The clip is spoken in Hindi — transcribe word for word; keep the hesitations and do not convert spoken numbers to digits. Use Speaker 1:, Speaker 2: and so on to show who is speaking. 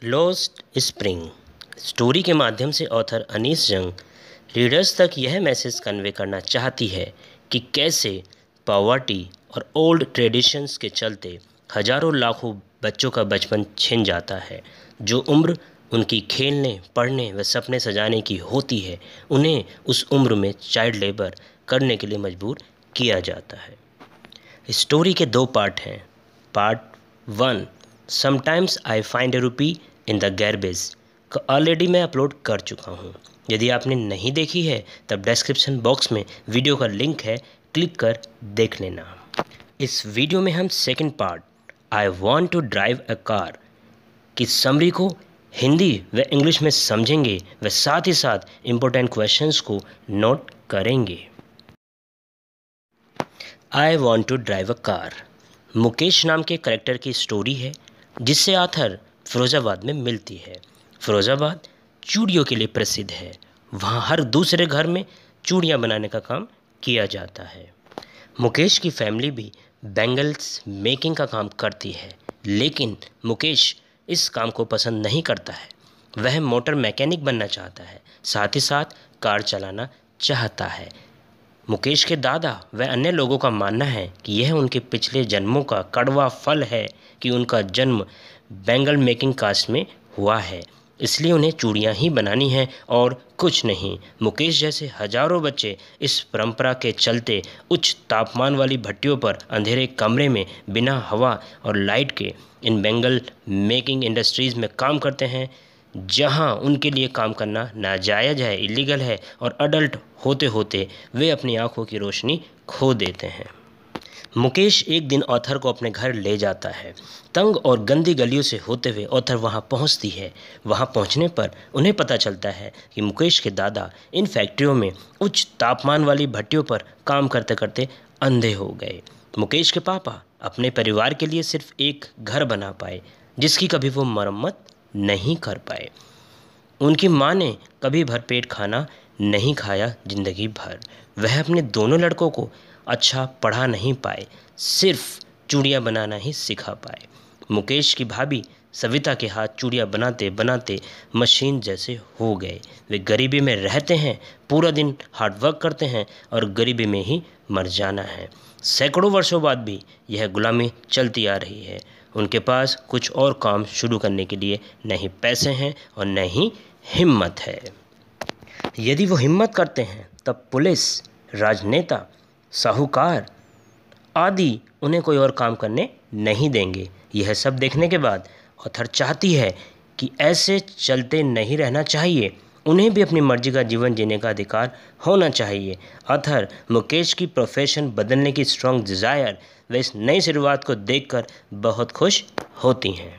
Speaker 1: लॉस्ट स्प्रिंग स्टोरी के माध्यम से ऑथर अनीस जंग रीडर्स तक यह मैसेज कन्वे करना चाहती है कि कैसे पॉवर्टी और ओल्ड ट्रेडिशंस के चलते हजारों लाखों बच्चों का बचपन छिन जाता है। जो उम्र उनकी खेलने, पढ़ने व सपने सजाने की होती है, उन्हें उस उम्र में चाइल्ड लेबर करने के लिए मजबूर किया जाता है। स्टोरी के दो पार्ट हैं। Part one, sometimes I find a rupee in the garbage का ऑलरेडी मैं अपलोड कर चुका हूँ। यदि आपने नहीं देखी है तब डिस्क्रिप्शन बॉक्स में वीडियो का लिंक है, क्लिक कर देख लेना। इस वीडियो में हम second part I want to drive a car की समरी को हिंदी व इंग्लिश में समझेंगे व साथ ही साथ इम्पोर्टेंट क्वेश्चंस को नोट करेंगे। I want to drive a car Mukesh नाम के करेक्टर की स्टोरी है, जिससे आथर फिरोज़ाबाद में मिलती है। फिरोज़ाबाद चूड़ियों के लिए प्रसिद्ध है। वहाँ हर दूसरे घर में चूड़ियाँ बनाने का काम किया जाता है। मुकेश की फैमिली भी बैंगल्स मेकिंग का काम करती है, लेकिन मुकेश इस काम को पसंद नहीं करता है। वह मोटर मैकेनिक बनना चाहता है, साथ ही साथ कार चलाना चाहता है। मुकेश के दादा व अन्य लोगों का मानना है कि यह उनके पिछले जन्मों का कड़वा फल है कि उनका जन्म बैंगल मेकिंग कास्ट में हुआ है, इसलिए उन्हें चूड़ियाँ ही बनानी हैं और कुछ नहीं। मुकेश जैसे हजारों बच्चे इस परंपरा के चलते उच्च तापमान वाली भट्टियों पर अंधेरे कमरे में बिना हवा और लाइट के इन बैंगल मेकिंग इंडस्ट्रीज़ में काम करते हैं, जहां उनके लिए काम करना नाजायज़ है, इलीगल है और अडल्ट होते होते वे अपनी आंखों की रोशनी खो देते हैं। मुकेश एक दिन ऑथर को अपने घर ले जाता है। तंग और गंदी गलियों से होते हुए ऑथर वहां पहुंचती है। वहां पहुंचने पर उन्हें पता चलता है कि मुकेश के दादा इन फैक्ट्रियों में उच्च तापमान वाली भट्टियों पर काम करते करते अंधे हो गए। मुकेश के पापा अपने परिवार के लिए सिर्फ एक घर बना पाए, जिसकी कभी वो मरम्मत नहीं कर पाए। उनकी माँ ने कभी भरपेट खाना नहीं खाया जिंदगी भर। वह अपने दोनों लड़कों को अच्छा पढ़ा नहीं पाए, सिर्फ चूड़ियाँ बनाना ही सिखा पाए। मुकेश की भाभी सविता के हाथ चूड़ियाँ बनाते बनाते मशीन जैसे हो गए। वे गरीबी में रहते हैं, पूरा दिन हार्डवर्क करते हैं और गरीबी में ही मर जाना है। सैकड़ों वर्षों बाद भी यह गुलामी चलती आ रही है। उनके पास कुछ और काम शुरू करने के लिए नहीं पैसे हैं और न ही हिम्मत है। यदि वो हिम्मत करते हैं तब पुलिस, राजनेता, साहूकार आदि उन्हें कोई और काम करने नहीं देंगे। यह सब देखने के बाद ऑथर चाहती है कि ऐसे चलते नहीं रहना चाहिए, उन्हें भी अपनी मर्जी का जीवन जीने का अधिकार होना चाहिए। ऑथर मुकेश की प्रोफेशन बदलने की स्ट्रॉन्ग डिज़ायर व इस नई शुरुआत को देखकर बहुत खुश होती हैं।